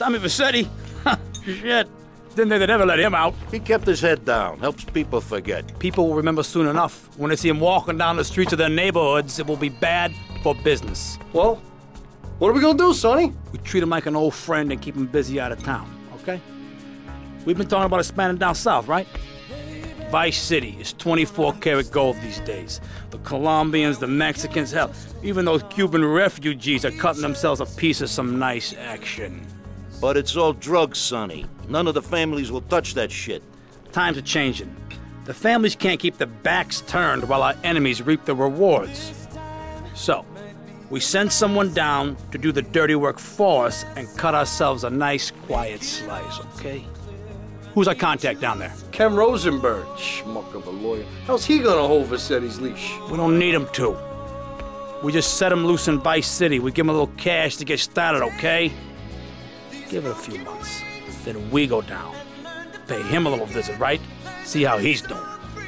Tommy Vercetti? Shit. Didn't think they'd ever let him out. He kept his head down. Helps people forget. People will remember soon enough. When they see him walking down the streets of their neighborhoods, it will be bad for business. Well, what are we gonna do, Sonny? We treat him like an old friend and keep him busy out of town, okay? We've been talking about expanding down south, right? Vice City is 24-karat gold these days. The Colombians, the Mexicans, hell, even those Cuban refugees are cutting themselves a piece of some nice action. But it's all drugs, Sonny. None of the families will touch that shit. Times are changing. The families can't keep their backs turned while our enemies reap the rewards. So, we send someone down to do the dirty work for us and cut ourselves a nice, quiet slice, okay? Who's our contact down there? Ken Rosenberg, schmuck of a lawyer. How's he gonna hold Vercetti's leash? We don't need him to. We just set him loose in Vice City. We give him a little cash to get started, okay? Give it a few months. Then we go down. Pay him a little visit, right? See how he's doing.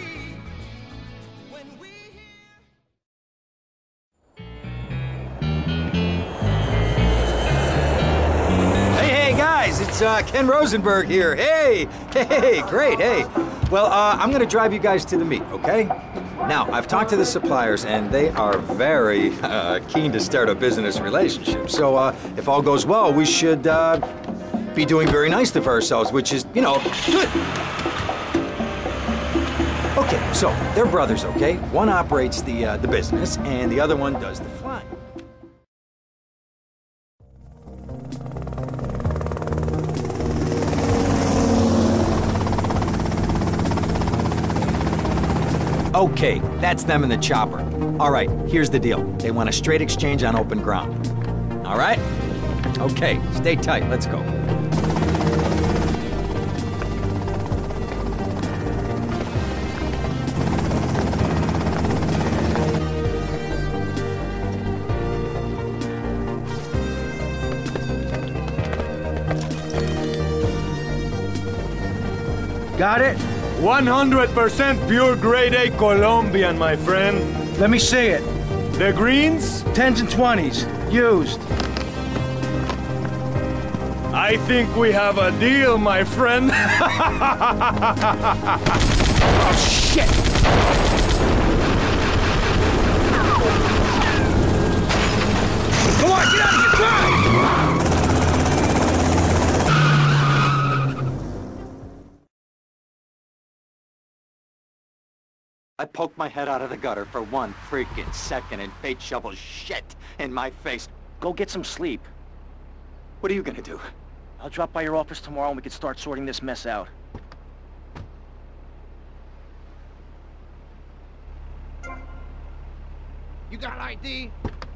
Hey, guys, it's Ken Rosenberg here. Hey, great, hey. Well, I'm gonna drive you guys to the meet, okay? Now, I've talked to the suppliers, and they are very keen to start a business relationship. So, if all goes well, we should be doing very nicely for ourselves, which is, you know, good. Okay, so they're brothers, okay? One operates the business, and the other one does the flying. Okay, that's them in the chopper. All right, here's the deal. They want a straight exchange on open ground. All right? Okay, stay tight. Let's go. Got it? 100% pure grade A Colombian, my friend. Let me see it. The greens? 10s and 20s. Used. I think we have a deal, my friend. Oh, shit! Come on, get out of here! Drive! I poked my head out of the gutter for 1 freaking second and fate shovels shit in my face. Go get some sleep. What are you gonna do? I'll drop by your office tomorrow and we can start sorting this mess out. You got ID?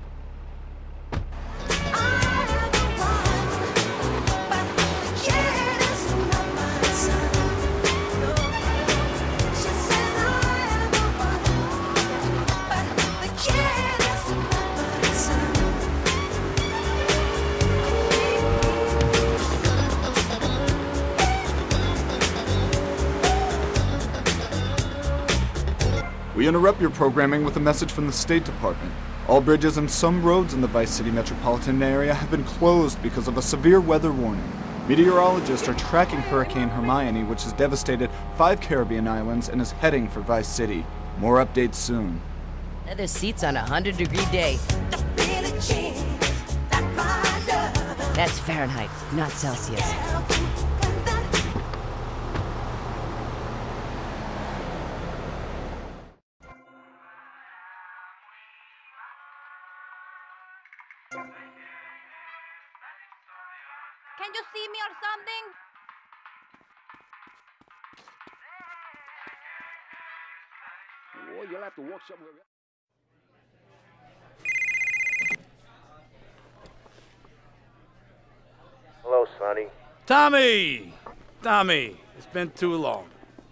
We interrupt your programming with a message from the State Department. All bridges and some roads in the Vice City metropolitan area have been closed because of a severe weather warning. Meteorologists are tracking Hurricane Hermione, which has devastated 5 Caribbean islands and is heading for Vice City. More updates soon. Leather seats on a 100-degree day. That's Fahrenheit, not Celsius. Can you see me or something? Oh, you'll have to walk somewhere. Hello, Sonny. Tommy! Tommy, it's been too long.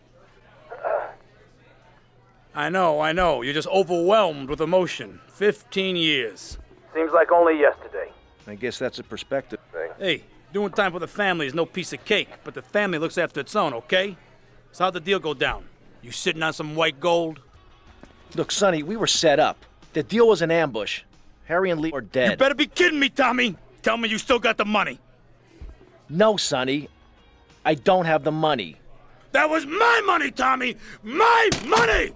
I know. You're just overwhelmed with emotion. 15 years. Seems like only yesterday. I guess that's a perspective thing. Hey, doing time for the family is no piece of cake, but the family looks after its own, okay? So how'd the deal go down? You sitting on some white gold? Look, Sonny, we were set up. The deal was an ambush. Harry and Lee are dead. You better be kidding me, Tommy! Tell me you still got the money. No, Sonny. I don't have the money. That was my money, Tommy! My money!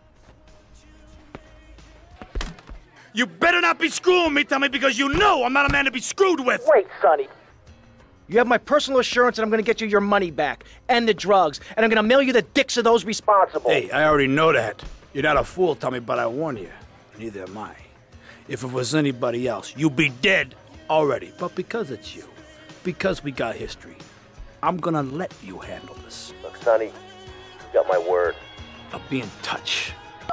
You better not be screwing me, Tommy, because you know I'm not a man to be screwed with! Wait, Sonny. You have my personal assurance that I'm gonna get you your money back, and the drugs, and I'm gonna mail you the dicks of those responsible. Hey, I already know that. You're not a fool, Tommy, but I warn you. Neither am I. If it was anybody else, you'd be dead already. But because it's you, because we got history, I'm gonna let you handle this. Look, Sonny, you got my word. I'll be in touch.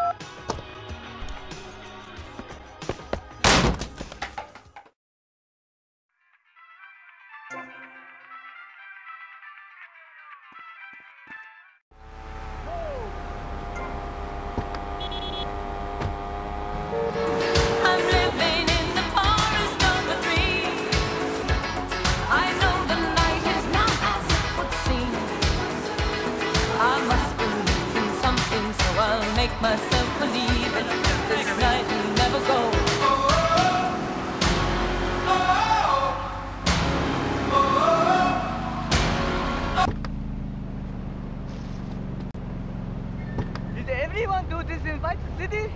Myself believe it. This night will never go. Did everyone do this in Vice City?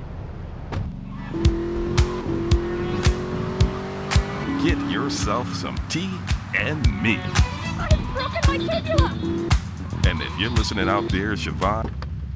Get yourself some tea and me. I've broken my fibula! And if you're listening out there, Siobhan,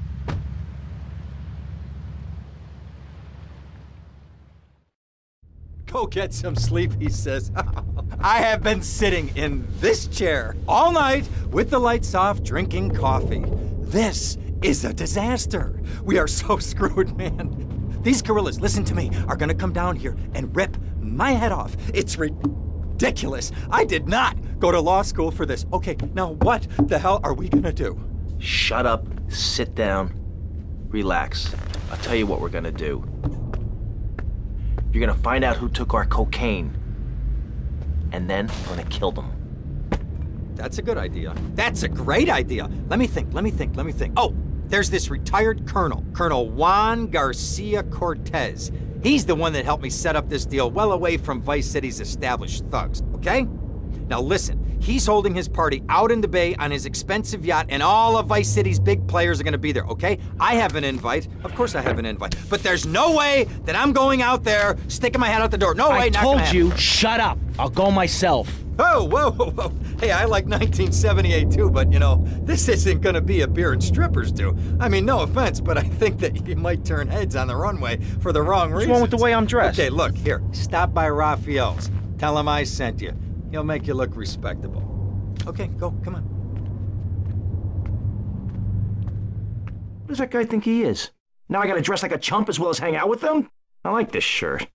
Go get some sleep, he says. I have been sitting in this chair all night with the lights off, drinking coffee. This is a disaster. We are so screwed, man. These gorillas, listen to me, are gonna come down here and rip my head off. It's ridiculous. I did not go to law school for this. Okay, now what the hell are we gonna do? Shut up, sit down, relax. I'll tell you what we're gonna do. You're gonna find out who took our cocaine, and then we're gonna kill them. That's a good idea. That's a great idea. Let me think. Oh, there's this retired colonel, Colonel Juan Garcia Cortez. He's the one that helped me set up this deal well away from Vice City's established thugs, okay? Now listen, he's holding his party out in the bay on his expensive yacht, and all of Vice City's big players are gonna be there, okay? I have an invite. Of course I have an invite. But there's no way that I'm going out there, sticking my head out the door. No way, I not gonna told you, happen. shut up. I'll go myself. Oh, whoa. Hey, I like 1978 too, but you know, this isn't gonna be a beer and strippers do. I mean, no offense, but I think that you might turn heads on the runway for the wrong reasons. What's wrong with the way I'm dressed? Okay, look, here, stop by Raphael's. Tell him I sent you. He'll make you look respectable. Okay, go, come on. What does that guy think he is? Now I gotta dress like a chump as well as hang out with them? I like this shirt.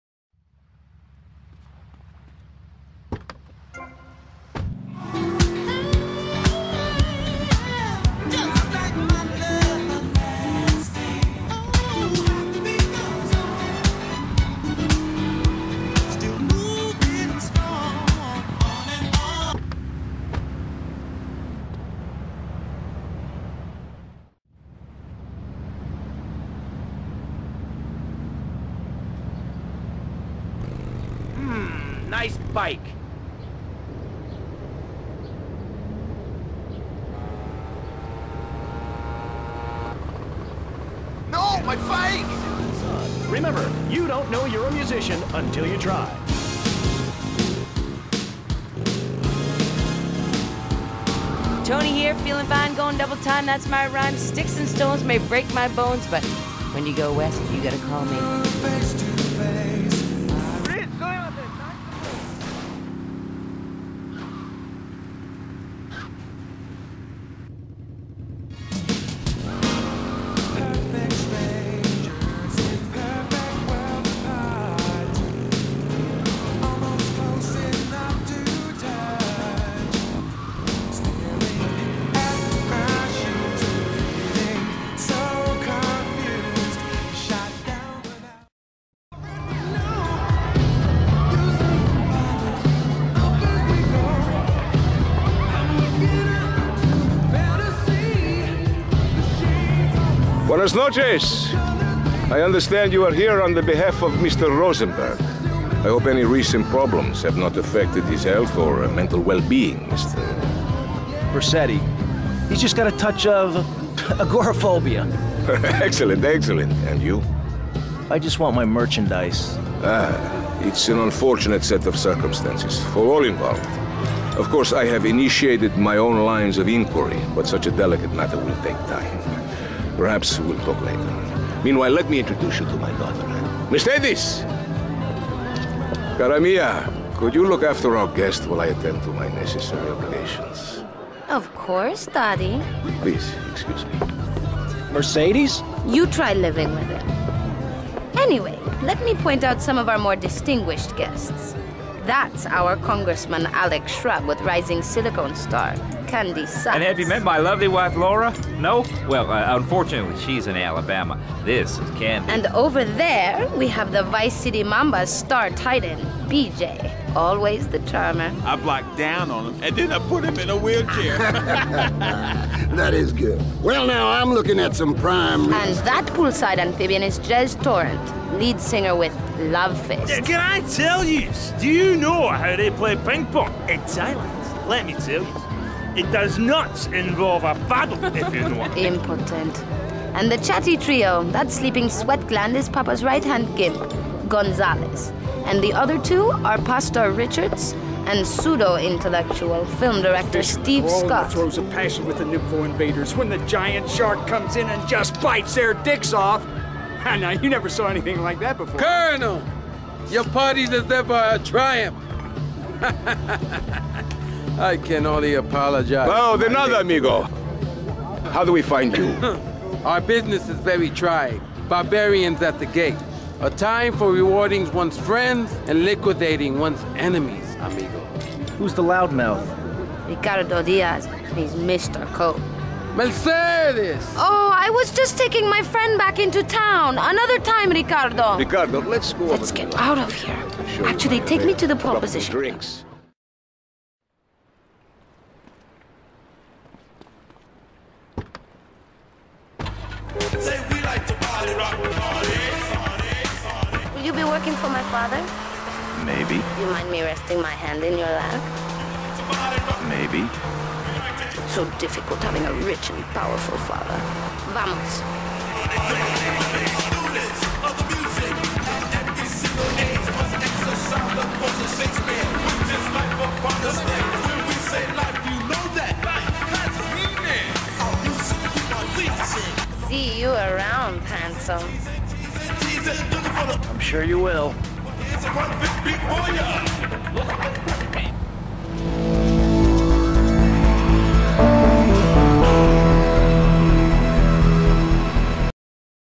Nice bike. No, my bike! Remember, you don't know you're a musician until you try. Tony here, feeling fine, going double time, that's my rhyme. Sticks and stones may break my bones, but when you go west, you gotta call me. Buenas noches. I understand you are here on the behalf of Mr. Rosenberg. I hope any recent problems have not affected his health or mental well-being, Mr. Vercetti. He's just got a touch of agoraphobia. Excellent, excellent. And you? I just want my merchandise. It's an unfortunate set of circumstances for all involved. Of course, I have initiated my own lines of inquiry, but such a delicate matter will take time. Perhaps we'll talk later. Meanwhile, let me introduce you to my daughter. Mercedes! Cara mia, could you look after our guest while I attend to my necessary obligations? Of course, Daddy. Please, excuse me. Mercedes? You try living with it. Anyway, let me point out some of our more distinguished guests. That's our Congressman Alex Shrub with rising silicone star, Candy Sachs. And have you met my lovely wife, Laura? No? Well, unfortunately, she's in Alabama. This is Candy. And over there, we have the Vice City Mamba's star titan, BJ. Always the charmer. I blocked down on him, and then I put him in a wheelchair. That is good. Well, now, I'm looking at some prime... And that poolside amphibian is Jez Torrent, lead singer with Love Fist. Can I tell you, do you know how they play ping pong in Thailand? Let me tell you, it does not involve a paddle, if you know what I mean. Impotent. And the chatty trio, that sleeping sweat gland is Papa's right-hand gimp, Gonzalez. And the other two are Pastor Richards and pseudo-intellectual film director Steve Scott. Throws a passion with the Nympho invaders when the giant shark comes in and just bites their dicks off. Now, you never saw anything like that before. Colonel, your party is never a triumph. I can only apologize. Oh, the nada, amigo. How do we find you? Our business is very trying. Barbarians at the gate. A time for rewarding one's friends and liquidating one's enemies, amigo. Who's the loudmouth? Ricardo Diaz. He's Mr. Cope. Mercedes! Oh, I was just taking my friend back into town. Another time, Ricardo. Ricardo, let's go. Let's get out of here. Actually, take me to the pole position. Drinks. Will you be working for my father? Maybe. Do you mind me resting my hand in your lap? Maybe. It's so difficult having a rich and powerful father. Vamos. See you around, handsome. I'm sure you will.